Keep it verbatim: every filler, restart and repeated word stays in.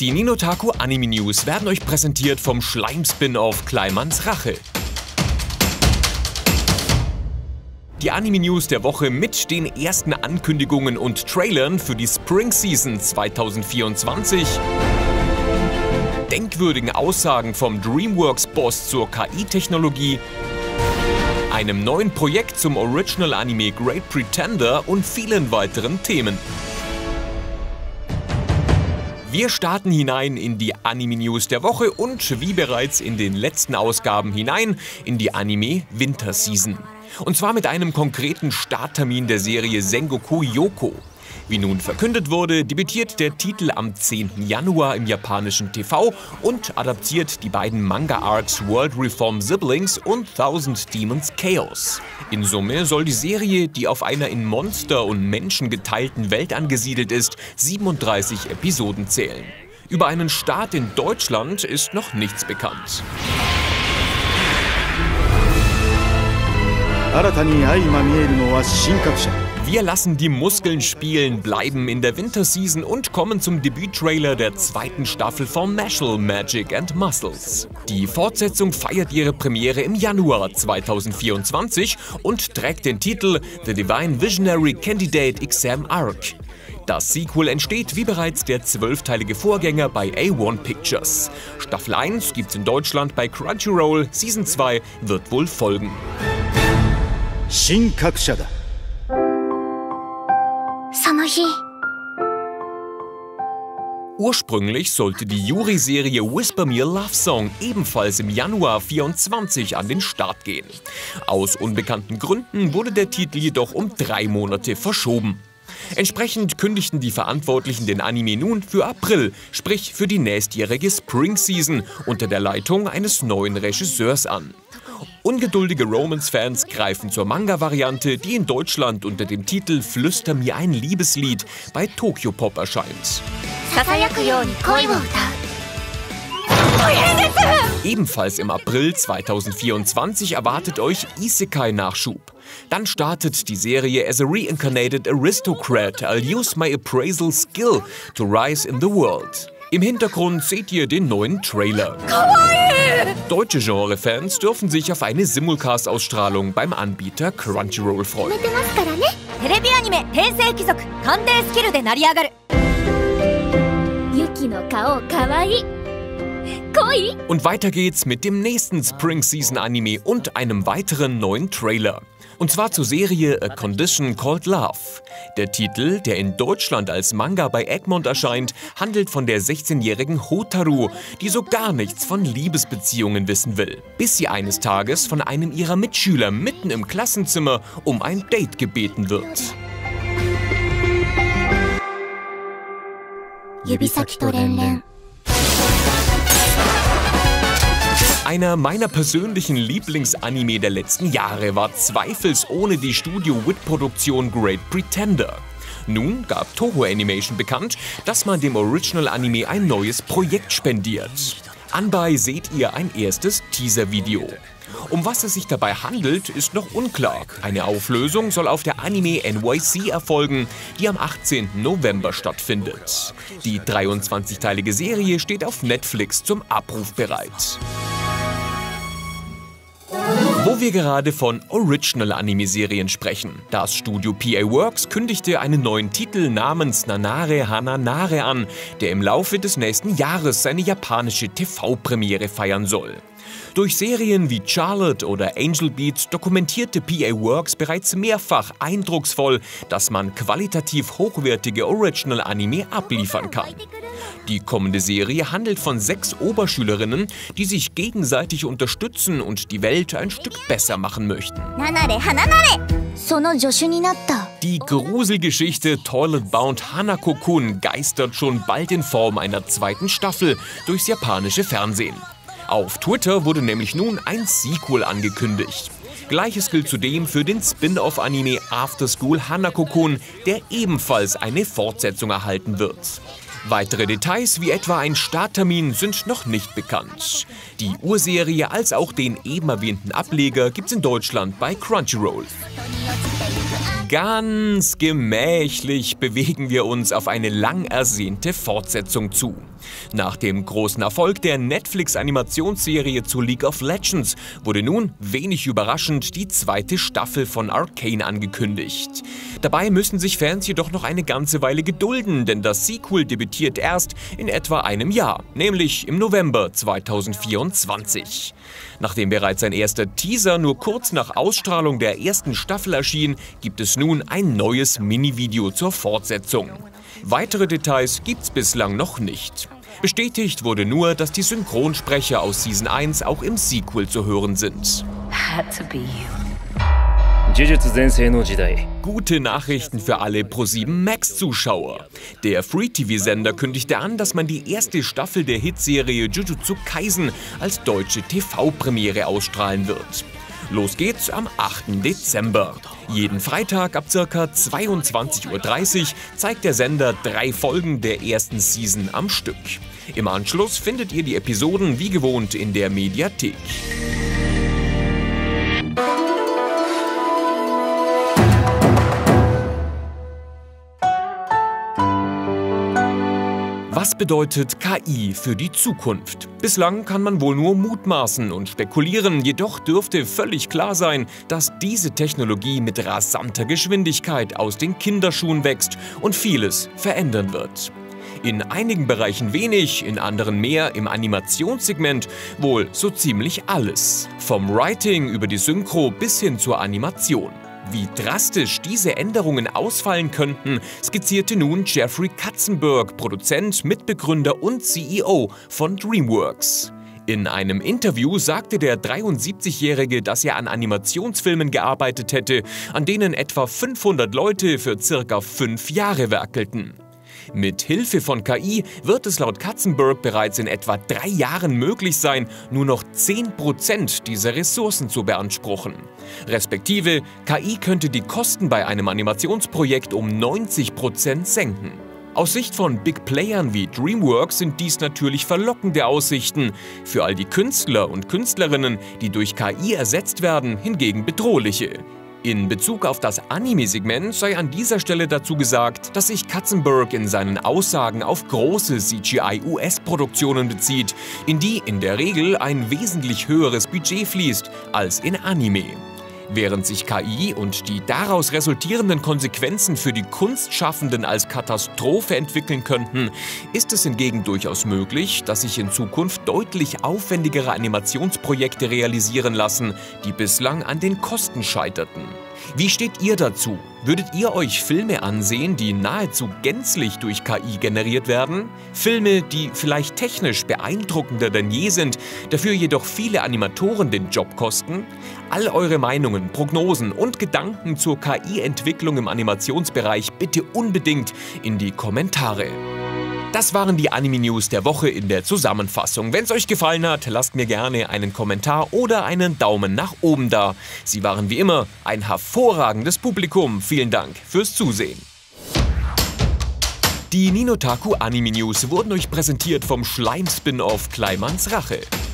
Die Ninotaku Anime News werden euch präsentiert vom Schleim-Spin-Off Kleimanns Rache. Die Anime News der Woche mit den ersten Ankündigungen und Trailern für die Spring Season zweitausendvierundzwanzig, denkwürdigen Aussagen vom DreamWorks-Boss zur K I-Technologie, einem neuen Projekt zum Original-Anime Great Pretender und vielen weiteren Themen. Wir starten hinein in die Anime News der Woche und wie bereits in den letzten Ausgaben hinein in die Anime Winter Season. Und zwar mit einem konkreten Starttermin der Serie Sengoku Yoko. Wie nun verkündet wurde, debütiert der Titel am zehnten Januar im japanischen T V und adaptiert die beiden Manga-Arcs World Reform Siblings und Thousand Demons Chaos. In Summe soll die Serie, die auf einer in Monster und Menschen geteilten Welt angesiedelt ist, siebenunddreißig Episoden zählen. Über einen Start in Deutschland ist noch nichts bekannt. Wir lassen die Muskeln spielen, bleiben in der Winterseason und kommen zum Debüttrailer der zweiten Staffel von Mashle, Magic and Muscles. Die Fortsetzung feiert ihre Premiere im Januar zweitausendvierundzwanzig und trägt den Titel The Divine Visionary Candidate Exam Arc. Das Sequel entsteht wie bereits der zwölfteilige Vorgänger bei A eins Pictures. Staffel eins gibt's in Deutschland bei Crunchyroll, Season zwei wird wohl folgen. Ursprünglich sollte die Yuri-Serie Whisper Me a Love Song ebenfalls im Januar vierundzwanzig an den Start gehen. Aus unbekannten Gründen wurde der Titel jedoch um drei Monate verschoben. Entsprechend kündigten die Verantwortlichen den Anime nun für April, sprich für die nächstjährige Spring Season, unter der Leitung eines neuen Regisseurs an. Ungeduldige Romance-Fans greifen zur Manga-Variante, die in Deutschland unter dem Titel Flüster mir ein Liebeslied bei Tokyopop erscheint. Ebenfalls im April zweitausendvierundzwanzig erwartet euch Isekai-Nachschub. Dann startet die Serie As a Reincarnated Aristocrat, I'll use my appraisal skill to rise in the world. Im Hintergrund seht ihr den neuen Trailer. Deutsche Genre-Fans dürfen sich auf eine Simulcast-Ausstrahlung beim Anbieter Crunchyroll freuen. Und weiter geht's mit dem nächsten Spring Season Anime und einem weiteren neuen Trailer. Und zwar zur Serie A Condition Called Love. Der Titel, der in Deutschland als Manga bei Egmont erscheint, handelt von der sechzehnjährigen Hotaru, die so gar nichts von Liebesbeziehungen wissen will, bis sie eines Tages von einem ihrer Mitschüler mitten im Klassenzimmer um ein Date gebeten wird. Einer meiner persönlichen Lieblingsanime der letzten Jahre war zweifelsohne die Studio-Wit-Produktion Great Pretender. Nun gab Toho Animation bekannt, dass man dem Original-Anime ein neues Projekt spendiert. Anbei seht ihr ein erstes Teaser-Video. Um was es sich dabei handelt, ist noch unklar. Eine Auflösung soll auf der Anime N Y C erfolgen, die am achtzehnten November stattfindet. Die dreiundzwanzigteilige Serie steht auf Netflix zum Abruf bereit. Wo wir gerade von Original-Anime-Serien sprechen. Das Studio P A Works kündigte einen neuen Titel namens Nanare Hananare an, der im Laufe des nächsten Jahres seine japanische T V-Premiere feiern soll. Durch Serien wie Charlotte oder Angel Beats dokumentierte P A Works bereits mehrfach eindrucksvoll, dass man qualitativ hochwertige Original-Anime abliefern kann. Die kommende Serie handelt von sechs Oberschülerinnen, die sich gegenseitig unterstützen und die Welt ein Stück besser machen möchten. Die Gruselgeschichte Toilet Bound Hanako-kun geistert schon bald in Form einer zweiten Staffel durchs japanische Fernsehen. Auf Twitter wurde nämlich nun ein Sequel angekündigt. Gleiches gilt zudem für den Spin-off-Anime After School Hanako-kun, der ebenfalls eine Fortsetzung erhalten wird. Weitere Details wie etwa ein Starttermin sind noch nicht bekannt. Die Urserie als auch den eben erwähnten Ableger gibt's in Deutschland bei Crunchyroll. Ganz gemächlich bewegen wir uns auf eine lang ersehnte Fortsetzung zu. Nach dem großen Erfolg der Netflix-Animationsserie zu League of Legends wurde nun, wenig überraschend, die zweite Staffel von Arcane angekündigt. Dabei müssen sich Fans jedoch noch eine ganze Weile gedulden, denn das Sequel debütiert erst in etwa einem Jahr, nämlich im November zweitausendvierundzwanzig. Nachdem bereits ein erster Teaser nur kurz nach Ausstrahlung der ersten Staffel erschien, gibt es nun ein neues Minivideo zur Fortsetzung. Weitere Details gibt's bislang noch nicht. Bestätigt wurde nur, dass die Synchronsprecher aus Season eins auch im Sequel zu hören sind. Gute Nachrichten für alle Pro sieben Max-Zuschauer. Der Free-T V-Sender kündigte an, dass man die erste Staffel der Hitserie Jujutsu Kaisen als deutsche T V-Premiere ausstrahlen wird. Los geht's am achten Dezember. Jeden Freitag ab ca. zweiundzwanzig Uhr dreißig zeigt der Sender drei Folgen der ersten Season am Stück. Im Anschluss findet ihr die Episoden wie gewohnt in der Mediathek. Was bedeutet K I für die Zukunft? Bislang kann man wohl nur mutmaßen und spekulieren, jedoch dürfte völlig klar sein, dass diese Technologie mit rasanter Geschwindigkeit aus den Kinderschuhen wächst und vieles verändern wird. In einigen Bereichen wenig, in anderen mehr, im Animationssegment wohl so ziemlich alles. Vom Writing über die Synchro bis hin zur Animation. Wie drastisch diese Änderungen ausfallen könnten, skizzierte nun Jeffrey Katzenberg, Produzent, Mitbegründer und C E O von DreamWorks. In einem Interview sagte der dreiundsiebzigjährige, dass er an Animationsfilmen gearbeitet hätte, an denen etwa fünfhundert Leute für circa fünf Jahre werkelten. Mit Hilfe von K I wird es laut Katzenberg bereits in etwa drei Jahren möglich sein, nur noch zehn Prozent dieser Ressourcen zu beanspruchen. Respektive, K I könnte die Kosten bei einem Animationsprojekt um neunzig Prozent senken. Aus Sicht von Big Playern wie DreamWorks sind dies natürlich verlockende Aussichten. Für all die Künstler und Künstlerinnen, die durch K I ersetzt werden, hingegen bedrohliche. In Bezug auf das Anime-Segment sei an dieser Stelle dazu gesagt, dass sich Katzenberg in seinen Aussagen auf große C G I-U S-Produktionen bezieht, in die in der Regel ein wesentlich höheres Budget fließt als in Anime. Während sich K I und die daraus resultierenden Konsequenzen für die Kunstschaffenden als Katastrophe entwickeln könnten, ist es hingegen durchaus möglich, dass sich in Zukunft deutlich aufwendigere Animationsprojekte realisieren lassen, die bislang an den Kosten scheiterten. Wie steht ihr dazu? Würdet ihr euch Filme ansehen, die nahezu gänzlich durch K I generiert werden? Filme, die vielleicht technisch beeindruckender denn je sind, dafür jedoch viele Animatoren den Job kosten? All eure Meinungen, Prognosen und Gedanken zur K I-Entwicklung im Animationsbereich bitte unbedingt in die Kommentare. Das waren die Anime-News der Woche in der Zusammenfassung. Wenn es euch gefallen hat, lasst mir gerne einen Kommentar oder einen Daumen nach oben da. Sie waren wie immer ein hervorragendes Publikum. Vielen Dank fürs Zusehen. Die Ninotaku Anime News wurden euch präsentiert vom Schleim-Spin-Off Kleimanns Rache.